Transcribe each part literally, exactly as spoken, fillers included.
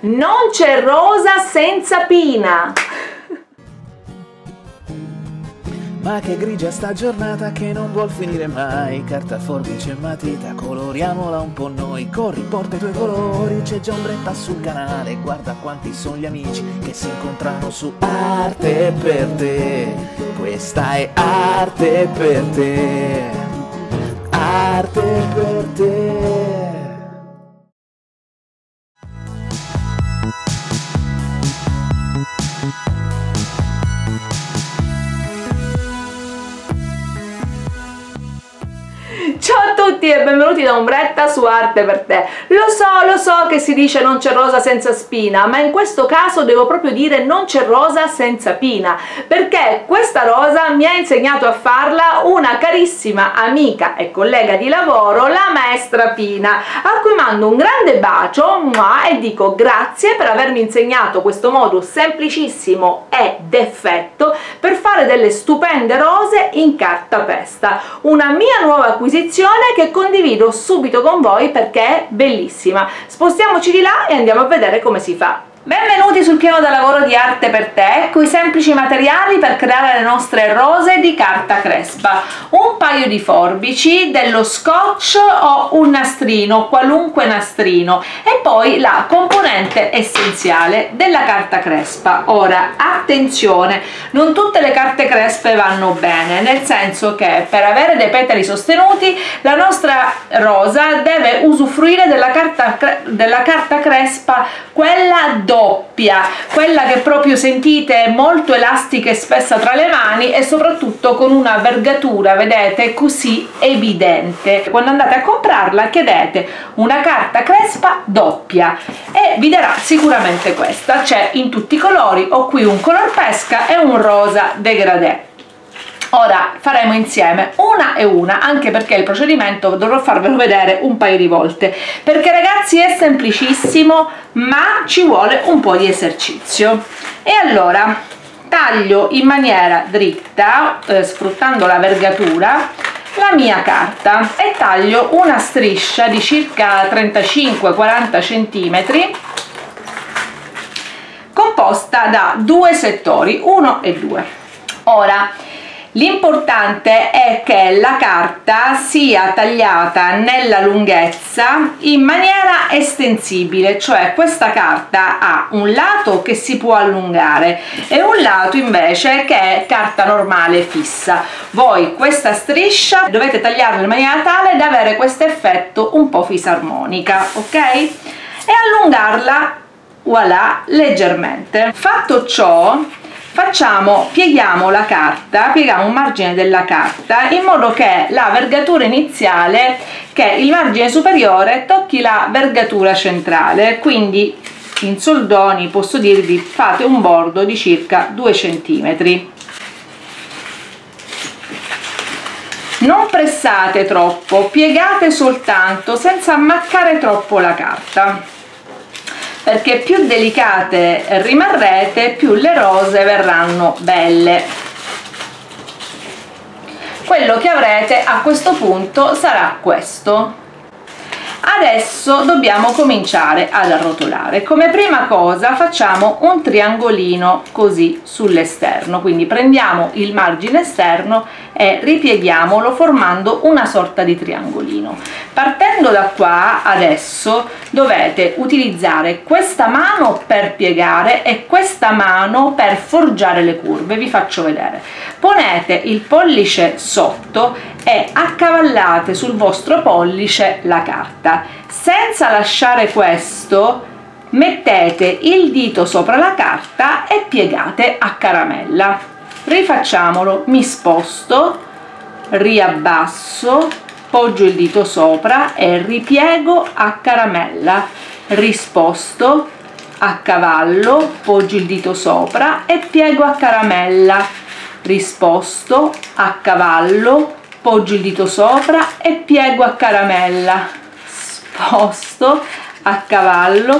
Non c'è rosa senza pina. Ma che grigia sta giornata che non vuol finire mai. Carta, forbice e matita, coloriamola un po' noi. Corri, porta i tuoi colori, c'è già ombretta sul canale. Guarda quanti sono gli amici che si incontrano su Arte per te. Questa è arte per te. Arte per te. Ciao a tutti e benvenuti da Ombretta su Arte per te. Lo so, lo so che si dice non c'è rosa senza spina, ma in questo caso devo proprio dire non c'è rosa senza pina, perché questa rosa mi ha insegnato a farla una carissima amica e collega di lavoro, la maestra Pina, a cui mando un grande bacio e dico grazie per avermi insegnato questo modo semplicissimo ed effetto per fare delle stupende rose in cartapesta, una mia nuova acquisizione che condivido subito con voi perché è bellissima. Spostiamoci di là e andiamo a vedere come si fa. Benvenuti sul piano da lavoro di Arte per te, con i semplici materiali per creare le nostre rose di carta crespa. Un paio di forbici, dello scotch o un nastrino, qualunque nastrino, e poi la componente essenziale della carta crespa. Ora, attenzione, non tutte le carte crespe vanno bene, nel senso che per avere dei petali sostenuti la nostra rosa deve usufruire della carta, della carta crespa, quella doppia, quella che proprio sentite molto elastica e spessa tra le mani e soprattutto con una vergatura, vedete, così evidente. Quando andate a comprarla chiedete una carta crespa doppia e vi darà sicuramente questa. C'è in tutti i colori, ho qui un color pesca e un rosa degradé. Ora faremo insieme una e una, anche perché il procedimento dovrò farvelo vedere un paio di volte, perché ragazzi è semplicissimo ma ci vuole un po' di esercizio. E allora taglio in maniera dritta, eh, sfruttando la vergatura, la mia carta e taglio una striscia di circa trentacinque quaranta centimetri composta da due settori, uno e due. Ora l'importante è che la carta sia tagliata nella lunghezza in maniera estensibile, cioè questa carta ha un lato che si può allungare e un lato invece che è carta normale fissa. Voi questa striscia dovete tagliarla in maniera tale da avere questo effetto un po' fisarmonica, ok? E allungarla, voilà, leggermente. Fatto ciò, facciamo, pieghiamo la carta, pieghiamo un margine della carta in modo che la vergatura iniziale, che il margine superiore tocchi la vergatura centrale, quindi in soldoni posso dirvi fate un bordo di circa due centimetri. Non pressate troppo, piegate soltanto senza ammaccare troppo la carta, perché più delicate rimarrete più le rose verranno belle. Quello che avrete a questo punto sarà questo. Adesso dobbiamo cominciare ad arrotolare. Come prima cosa facciamo un triangolino così sull'esterno, quindi prendiamo il margine esterno e ripieghiamolo formando una sorta di triangolino. Partendo da qua adesso dovete utilizzare questa mano per piegare e questa mano per forgiare le curve. Vi faccio vedere. Ponete il pollice sotto e accavallate sul vostro pollice la carta. Senza lasciare questo, mettete il dito sopra la carta e piegate a caramella. Rifacciamolo, mi sposto, riabbasso, poggio il dito sopra e ripiego a caramella, risposto, a cavallo, poggio il dito sopra e piego a caramella, risposto, a cavallo, poggio il dito sopra e piego a caramella, sposto, a cavallo,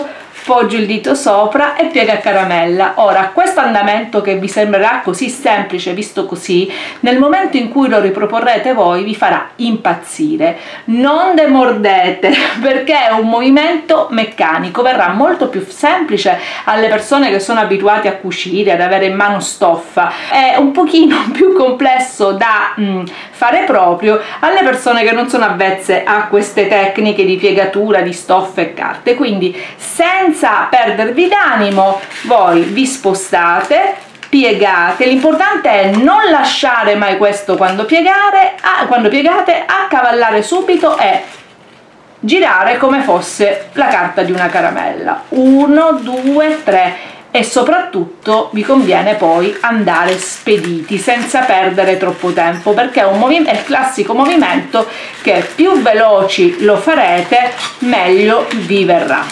poggio il dito sopra e piega a caramella. Ora, questo andamento che vi sembrerà così semplice visto così, nel momento in cui lo riproporrete voi vi farà impazzire. Non demordete, perché è un movimento meccanico, verrà molto più semplice alle persone che sono abituate a cucire, ad avere in mano stoffa. È un pochino più complesso da mh, fare proprio alle persone che non sono avvezze a queste tecniche di piegatura di stoffa e carte. Quindi senza perdervi d'animo voi vi spostate, piegate. L'importante è non lasciare mai questo quando piegare, ah, quando piegate, accavallare subito e girare come fosse la carta di una caramella. Uno, due, tre. E soprattutto vi conviene poi andare spediti senza perdere troppo tempo, perché è, un è il classico movimento che più veloci lo farete meglio vi verrà.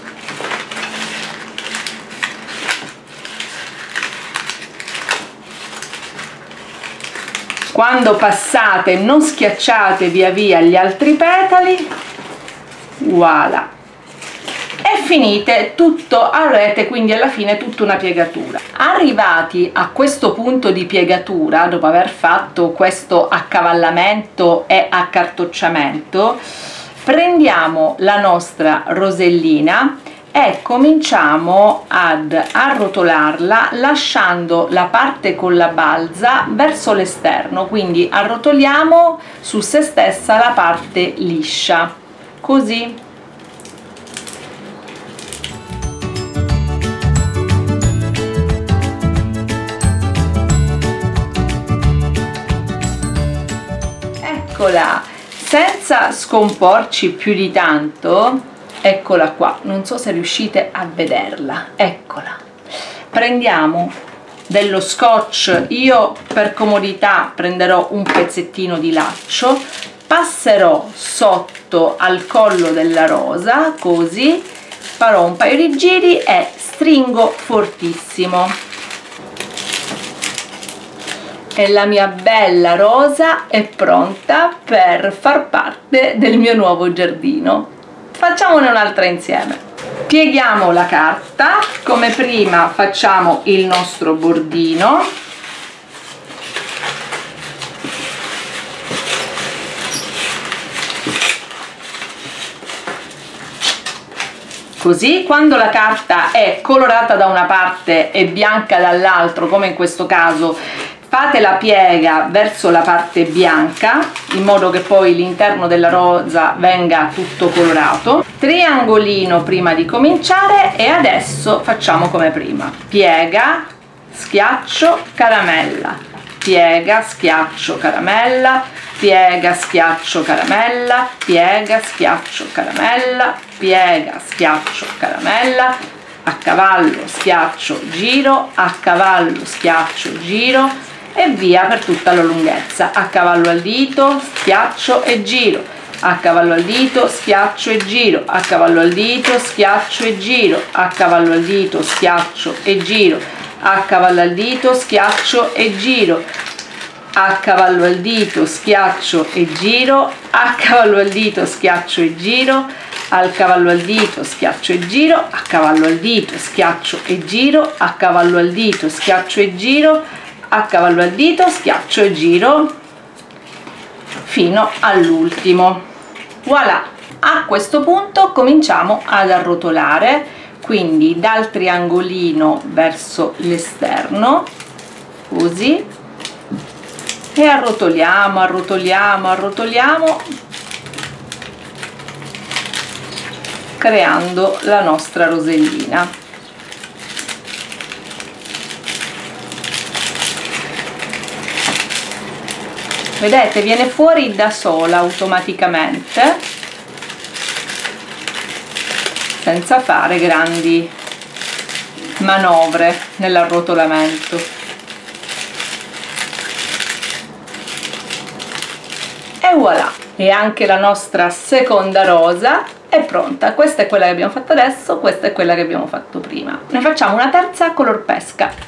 Quando passate non schiacciate via via gli altri petali, voilà, e finite tutto, avrete quindi alla fine tutta una piegatura. Arrivati a questo punto di piegatura, dopo aver fatto questo accavallamento e accartocciamento, prendiamo la nostra rosellina e cominciamo ad arrotolarla lasciando la parte con la balza verso l'esterno, quindi arrotoliamo su se stessa la parte liscia, così. Eccola, senza scomporci più di tanto, eccola qua, non so se riuscite a vederla, eccola. Prendiamo dello scotch, io per comodità prenderò un pezzettino di laccio, passerò sotto al collo della rosa, così, farò un paio di giri e stringo fortissimo. E la mia bella rosa è pronta per far parte del mio nuovo giardino. Facciamone un'altra insieme. Pieghiamo la carta, come prima facciamo il nostro bordino. Così, quando la carta è colorata da una parte e bianca dall'altro, come in questo caso, fate la piega verso la parte bianca in modo che poi l'interno della rosa venga tutto colorato. Triangolino prima di cominciare e adesso facciamo come prima: piega, schiaccio, caramella, piega, schiaccio, caramella, piega, schiaccio, caramella, piega, schiaccio, caramella, piega, schiaccio, caramella, a cavallo, schiaccio, giro, a cavallo, schiaccio, giro e via per tutta la lunghezza. A cavallo al dito, schiaccio e giro, a cavallo al dito, schiaccio e giro, a cavallo al dito, schiaccio e giro, a cavallo al dito, schiaccio e giro, a cavallo al dito, schiaccio e giro, a cavallo al dito, schiaccio e giro, a cavallo al dito, schiaccio e giro, al cavallo al dito, schiaccio e giro, a cavallo al dito, schiaccio e giro, a cavallo al dito, schiaccio e giro, a cavallo al dito, schiaccio e giro fino all'ultimo. Voilà, a questo punto cominciamo ad arrotolare, quindi dal triangolino verso l'esterno, così, e arrotoliamo, arrotoliamo, arrotoliamo, creando la nostra rosellina. Vedete, viene fuori da sola automaticamente, senza fare grandi manovre nell'arrotolamento. E voilà! E anche la nostra seconda rosa è pronta. Questa è quella che abbiamo fatto adesso, questa è quella che abbiamo fatto prima. Ne facciamo una terza color pesca.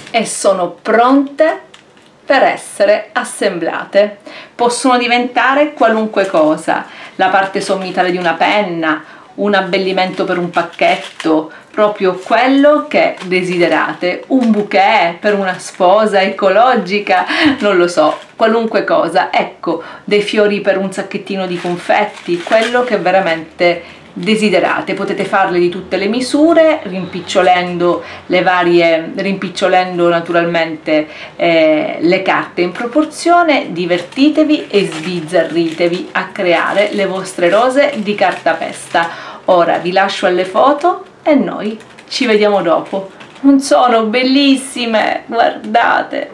e sono pronte per essere assemblate. Possono diventare qualunque cosa, la parte sommitale di una penna, un abbellimento per un pacchetto, proprio quello che desiderate, un bouquet per una sposa ecologica, non lo so, qualunque cosa, ecco, dei fiori per un sacchettino di confetti, quello che veramente desiderate. Potete farle di tutte le misure, rimpicciolendo le varie, rimpicciolendo naturalmente eh, le carte in proporzione. Divertitevi e sbizzarritevi a creare le vostre rose di cartapesta. Ora vi lascio alle foto e noi ci vediamo dopo. Non sono bellissime? Guardate!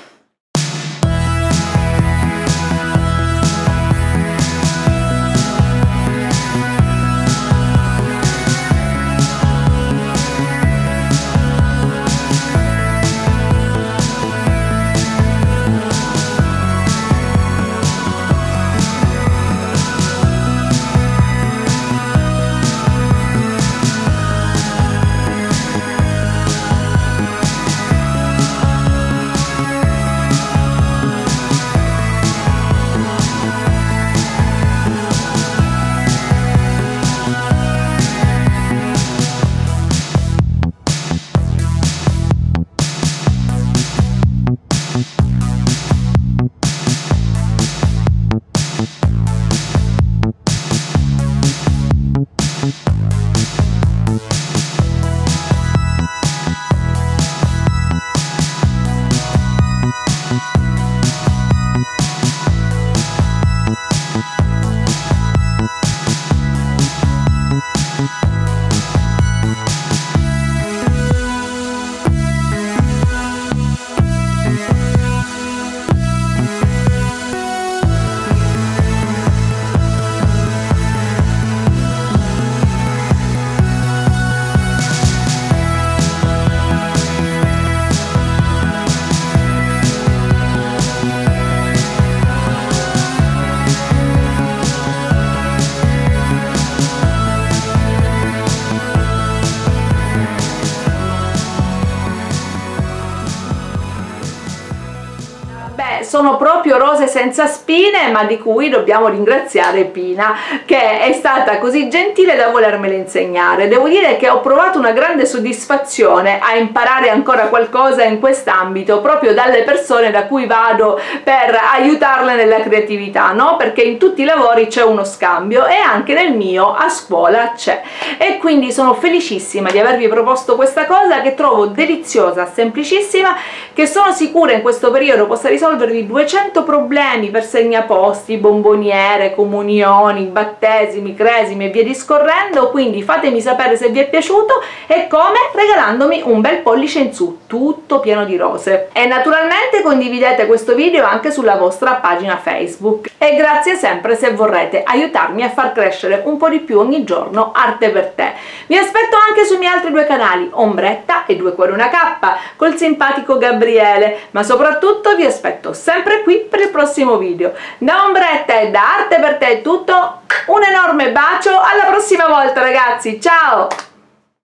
Sono proprio rose senza spine, ma di cui dobbiamo ringraziare Pina, che è stata così gentile da volermele insegnare. Devo dire che ho provato una grande soddisfazione a imparare ancora qualcosa in quest'ambito, proprio dalle persone da cui vado per aiutarle nella creatività, no? Perché in tutti i lavori c'è uno scambio, e anche nel mio a scuola c'è, e quindi sono felicissima di avervi proposto questa cosa che trovo deliziosa, semplicissima, che sono sicura in questo periodo possa risolvervi duecento problemi per segnaposti, bomboniere, comunioni, battesimi, cresimi e via discorrendo. Quindi fatemi sapere se vi è piaciuto e come, regalandomi un bel pollice in su, tutto pieno di rose, e naturalmente condividete questo video anche sulla vostra pagina Facebook. E grazie sempre se vorrete aiutarmi a far crescere un po' di più ogni giorno Arte per Te. Vi aspetto anche sui miei altri due canali, Ombretta e Due Cuori Una Cappa, col simpatico Gabriele, ma soprattutto vi aspetto sempre qui per il prossimo video. Da Ombretta e da Arte per Te è tutto, un enorme bacio, alla prossima volta ragazzi, ciao!